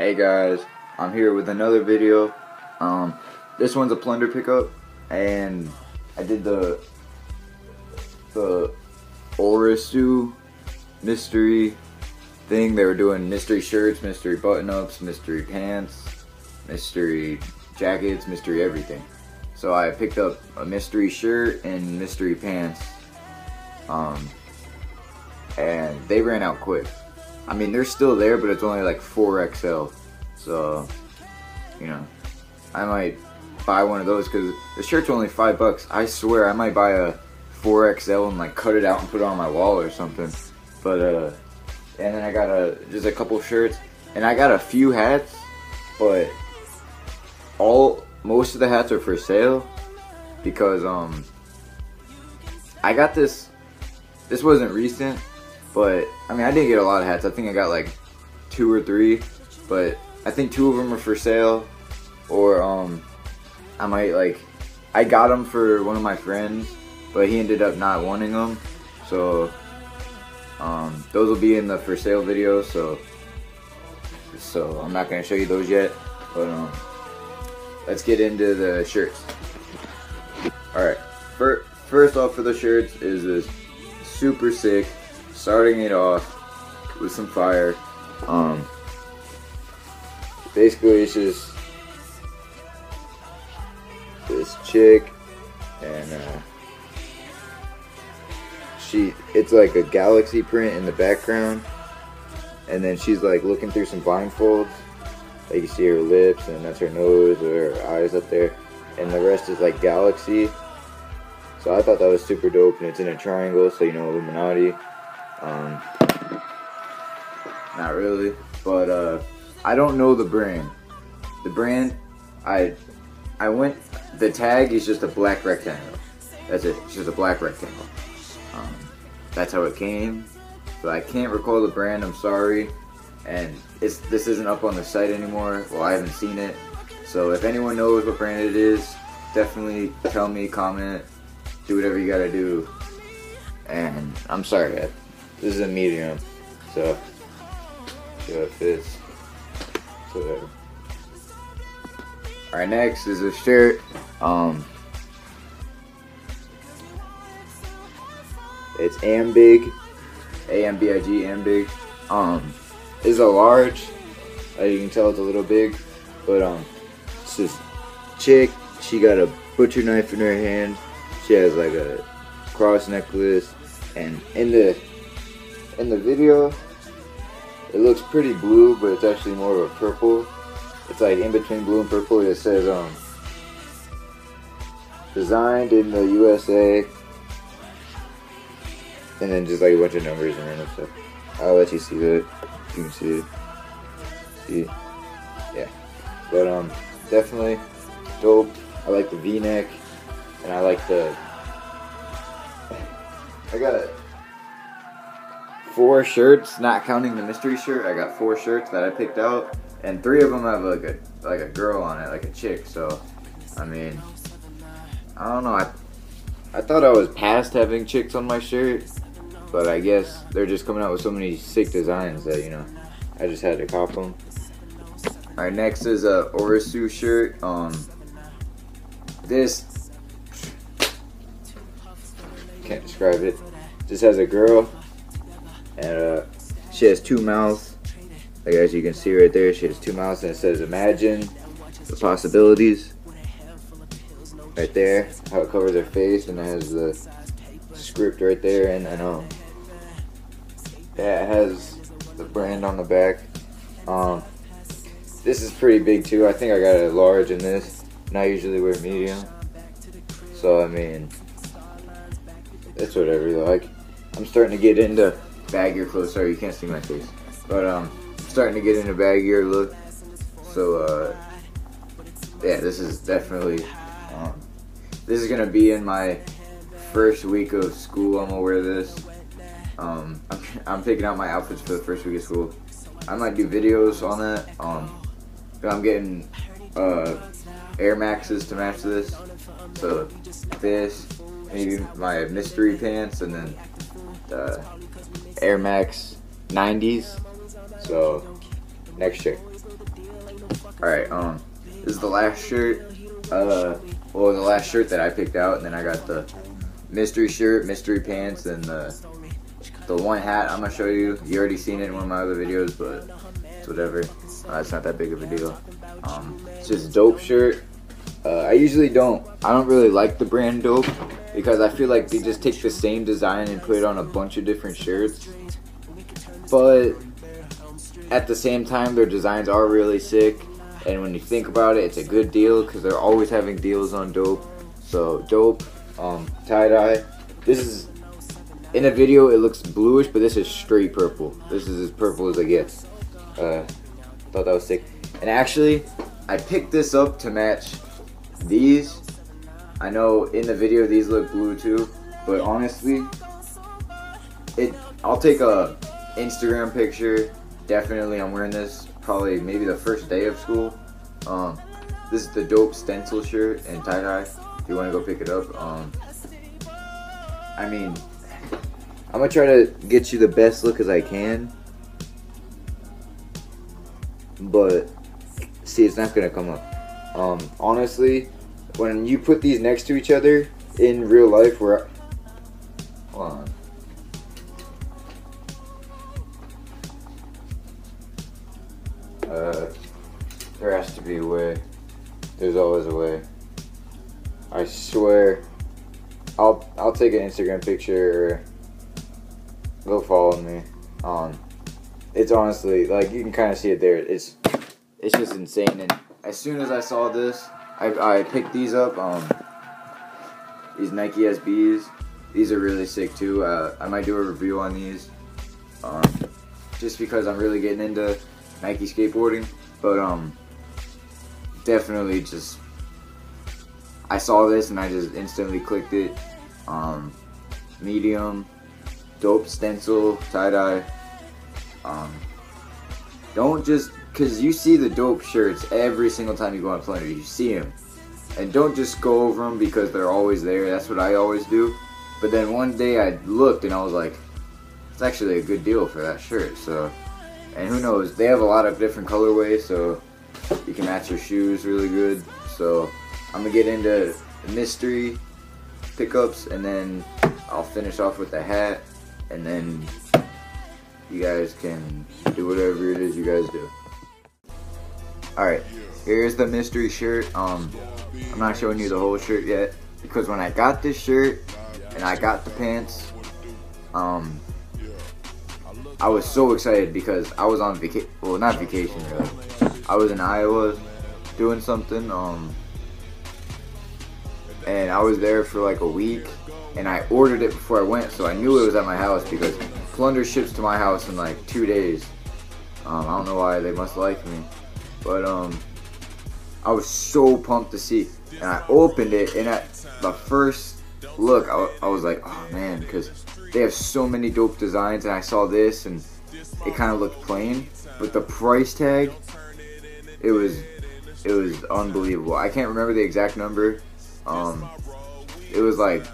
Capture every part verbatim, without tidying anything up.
Hey guys, I'm here with another video. Um, this one's a plunder pickup, and I did the the Orisu mystery thing. They were doing mystery shirts, mystery button-ups, mystery pants, mystery jackets, mystery everything. So I picked up a mystery shirt and mystery pants, um, and they ran out quick. I mean, they're still there, but it's only like four X L. So, you know, I might buy one of those because the shirt's only five bucks. I swear, I might buy a four X L and like cut it out and put it on my wall or something. But, uh, and then I got a, just a couple shirts, and I got a few hats, but all, most of the hats are for sale because, um, I got this, this wasn't recent. But, I mean, I didn't get a lot of hats. I think I got like two or three. But I think two of them are for sale. Or, um, I might like, I got them for one of my friends. But he ended up not wanting them. So, um, those will be in the for sale video. So, so I'm not going to show you those yet. But, um, let's get into the shirts. Alright, first off for the shirts is this super sick, starting it off with some fire. Um, basically, it's just this chick, and uh, she. It's like a galaxy print in the background, and then she's like looking through some blindfolds. Like you see her lips, and that's her nose or her eyes up there, and the rest is like galaxy. So I thought that was super dope, and it's in a triangle, so you know, Illuminati. Um, not really, but uh, I don't know the brand. The brand, I, I went. The tag is just a black rectangle. That's it. It's just a black rectangle. Um, that's how it came. So I can't recall the brand. I'm sorry, and it's this isn't up on the site anymore. Well, I haven't seen it. So if anyone knows what brand it is, definitely tell me. Comment. Do whatever you gotta do. And I'm sorry. I, This is a medium, so see how it fits. Whatever. Alright, next is a shirt. Um, it's Ambig, A M B I G, Ambig. Um, it's a large. Uh, you can tell it's a little big, but um, it's this chick. She got a butcher knife in her hand. She has like a cross necklace, and in the In the video, it looks pretty blue, but it's actually more of a purple. It's like in between blue and purple. It says, um, designed in the U S A, and then just like a bunch of numbers and random stuff. I'll let you see that. You can see it. See, yeah. But um, definitely dope. I like the V-neck, and I like the. I got it. Four shirts, not counting the mystery shirt. I got four shirts that I picked out, and three of them have like a like a girl on it, like a chick. So, I mean, I don't know. I I thought I was past having chicks on my shirt, but I guess they're just coming out with so many sick designs that, you know, I just had to cop them. All right, next is a Orisu shirt. Um, this can't describe it. This has a girl. And uh, she has two mouths, like as you can see right there. She has two mouths, and it says "Imagine the possibilities." Right there, how it covers her face, and it has the script right there, and I know, yeah, it has the brand on the back. Um, this is pretty big too. I think I got a large in this, and I usually wear medium. So I mean, it's whatever. Like, I'm starting to get into baggier clothes. Sorry, you can't see my face, but um, I'm starting to get into baggier look. So uh, yeah, this is definitely um, this is gonna be in my first week of school. I'm gonna wear this. Um, I'm, I'm picking out my outfits for the first week of school. I might do videos on that. Um, I'm getting uh, Air Maxes to match this. So this, maybe my mystery pants, and then the Air Max nineties. So next year. Alright, um, this is the last shirt. Uh, well, the last shirt that I picked out, and then I got the mystery shirt, mystery pants, and the the one hat I'm gonna show you. You already seen it in one of my other videos, but it's whatever. Uh, it's not that big of a deal. Um, it's just a dope shirt. Uh, I usually don't. I don't really like the brand Dope because I feel like they just take the same design and put it on a bunch of different shirts. But at the same time, their designs are really sick. And when you think about it, it's a good deal because they're always having deals on Dope. So Dope, um, tie-dye. This is, in a video it looks bluish, but this is straight purple. This is as purple as it gets. Uh, thought that was sick. And actually, I picked this up to match these. I know in the video these look blue too, but honestly, it. I'll take a Instagram picture. Definitely, I'm wearing this probably maybe the first day of school. Um, this is the Dope stencil shirt and tie-dye. If you want to go pick it up, um, I mean, I'm gonna try to get you the best look as I can, but see, it's not gonna come up. Um, honestly, when you put these next to each other in real life, where, hold on. Uh, there has to be a way. There's always a way. I swear. I'll I'll take an Instagram picture or go follow me. Um, it's honestly, like, you can kind of see it there. It's it's just insane. And as soon as I saw this, I I picked these up. Um, these Nike S Bs. These are really sick too. Uh, I might do a review on these. Um, just because I'm really getting into Nike skateboarding, but um, definitely just, I saw this and I just instantly clicked it. Um, medium, Dope stencil, tie-dye. Um, don't just, cause you see the Dope shirts every single time you go on Plunder, you see them, and don't just go over them because they're always there. That's what I always do. But then one day I looked and I was like, it's actually a good deal for that shirt. So. And who knows, they have a lot of different colorways, so you can match your shoes really good. So I'm gonna get into mystery pickups, and then I'll finish off with the hat, and then you guys can do whatever it is you guys do. Alright, here's the mystery shirt. Um, I'm not showing you the whole shirt yet, because when I got this shirt, and I got the pants, um, I was so excited because I was on vacation, well, not vacation really. I was in Iowa doing something, um, and I was there for like a week, and I ordered it before I went, so I knew it was at my house because Plunder ships to my house in like two days. Um, I don't know why, they must like me, but um, I was so pumped to see, and I opened it, and at the first look, I, I was like, oh man, because they have so many dope designs, and I saw this and it kind of looked plain, but the price tag, it was it was unbelievable. I can't remember the exact number. Um, it was like,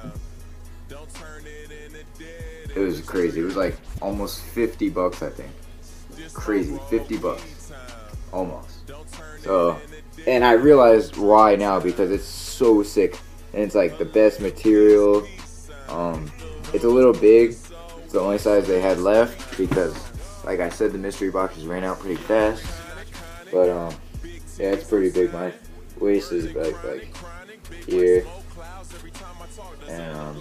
it was crazy. It was like almost fifty bucks, I think. Crazy, fifty bucks, almost. So, and I realized why now, because it's so sick, and it's like the best material. Um, It's a little big. It's the only size they had left because, like I said, the mystery boxes ran out pretty fast. But um, yeah, it's pretty big. My waist is like like here, and um,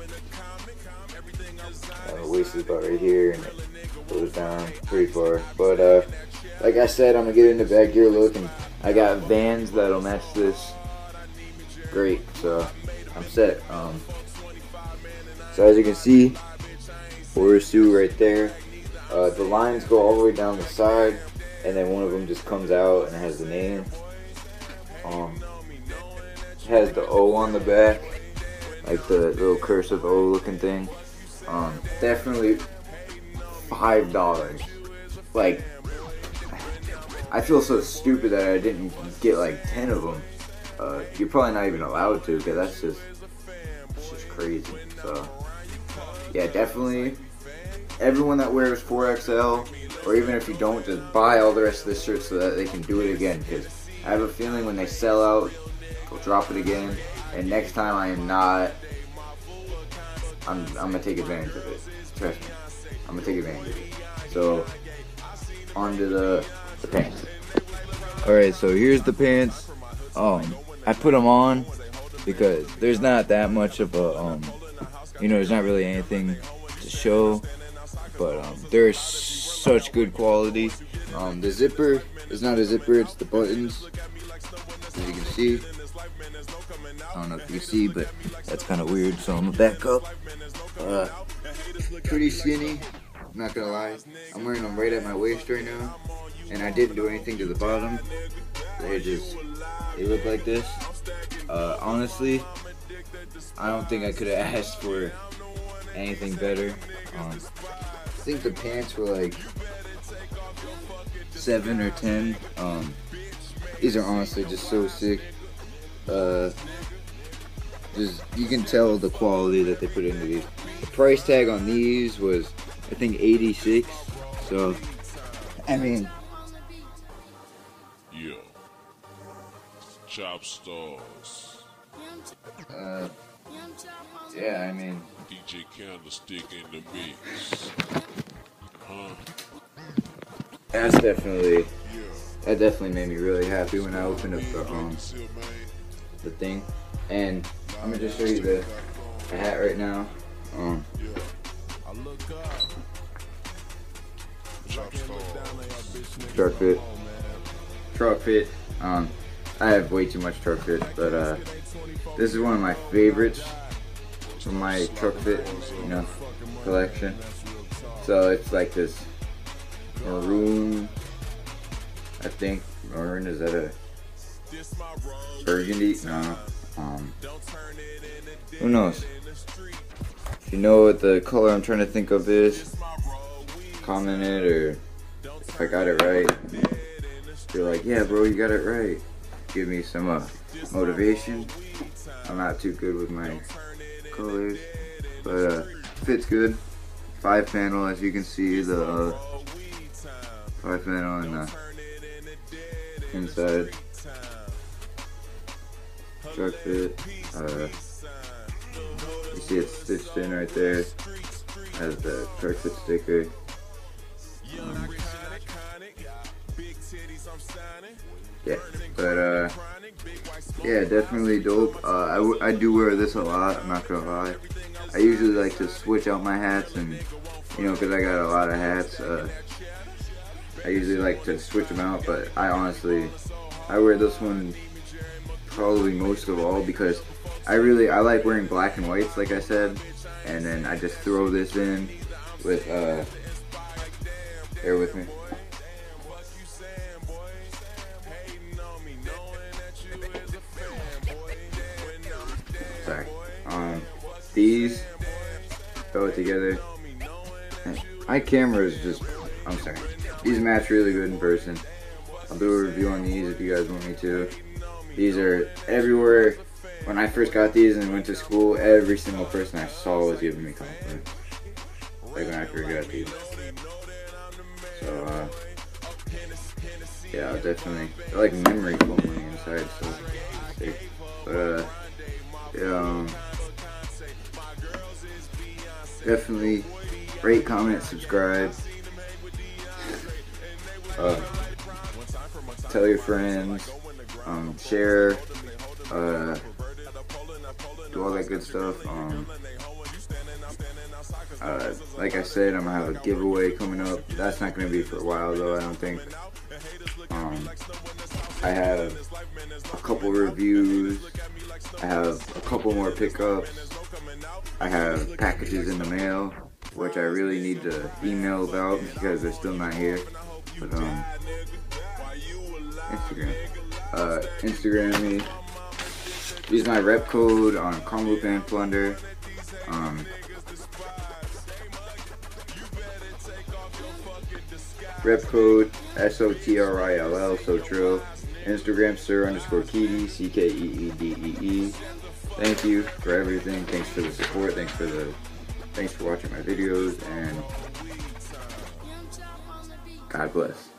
uh, the waist is about right here, and it goes down pretty far. But uh, like I said, I'm gonna get into back gear look, and I got Vans that'll match this. Great, so I'm set. Um. So as you can see, Orisu right there. Uh, the lines go all the way down the side, and then one of them just comes out and it has the name. Um, it has the O on the back, like the little cursive O looking thing. Um, definitely five dollars. Like, I feel so stupid that I didn't get like ten of them. Uh, you're probably not even allowed to, because that's just, it's just crazy. So. Yeah, definitely, everyone that wears four X L, or even if you don't, just buy all the rest of this shirt so that they can do it again, because I have a feeling when they sell out, they'll drop it again. And next time I am not, I'm, I'm gonna take advantage of it. Trust me, I'm gonna take advantage of it. So, on to the, the pants. Alright, so here's the pants. Um, I put them on because there's not that much of a, um, you know, there's not really anything to show. But um, they're such good quality. Um, the zipper is not a zipper, it's the buttons. As you can see. I don't know if you can see, but that's kind of weird, so I'm gonna back up. Uh, pretty skinny, not gonna lie. I'm wearing them right at my waist right now, and I didn't do anything to the bottom. They just, they look like this. Uh, honestly, I don't think I could have asked for anything better. Um, I think the pants were like seven or ten. Um, these are honestly just so sick. Uh, just you can tell the quality that they put into these. The price tag on these was, I think, eighty-six. So, I mean, yeah, Chop Stars. Uh, yeah, I mean, D J Candlestick in the mix. Huh? That's definitely, that definitely made me really happy when I opened up the um the thing. And I'm gonna just show you the, the hat right now. Um, truck fit, truck fit. Um, I have way too much truck fit, but uh, this is one of my favorites from my truck fit, you know, collection. So it's like this maroon, I think. Maroon, is that a burgundy? No. Um, who knows? If you know what the color I'm trying to think of is, comment it, or if I got it right, you're like, yeah bro, you got it right. Give me some uh, motivation. I'm not too good with my colors, but uh, fits good. Five panel, as you can see, the uh, five panel in the inside. Truck fit. Uh, you see it's stitched in right there. Has the truck fit sticker. Um, yeah, but uh, yeah, definitely dope. Uh, I, w I do wear this a lot. I'm not gonna lie. I usually like to switch out my hats, and you know, because I got a lot of hats. Uh, I usually like to switch them out, but I honestly, I wear this one probably most of all because I really, I like wearing black and whites, like I said, and then I just throw this in with, uh, bear with me. Sorry. Um, these, throw it together. My camera is just, I'm sorry. These match really good in person. I'll do a review on these if you guys want me to. These are everywhere. When I first got these and went to school, every single person I saw was giving me compliments. Like when I first got these. So, uh, yeah, I'll definitely, they're like memory foam inside, so sick. But, uh, yeah, um, definitely rate, comment, subscribe. Uh, tell your friends, um, share, uh, do all that good stuff. Um, uh, like I said, I'm gonna have a giveaway coming up. That's not gonna be for a while though, I don't think. Um, I have a couple reviews. I have a couple more pickups. I have packages in the mail, which I really need to email about because they're still not here. But um, Instagram, uh, Instagram me. Use my rep code on Comloop and Plunder. Um, rep code S O T R I L L, so trill. Instagram sir underscore Keedy, C K E E D E E. Thank you for everything. Thanks for the support. Thanks for the, thanks for watching my videos, and God bless.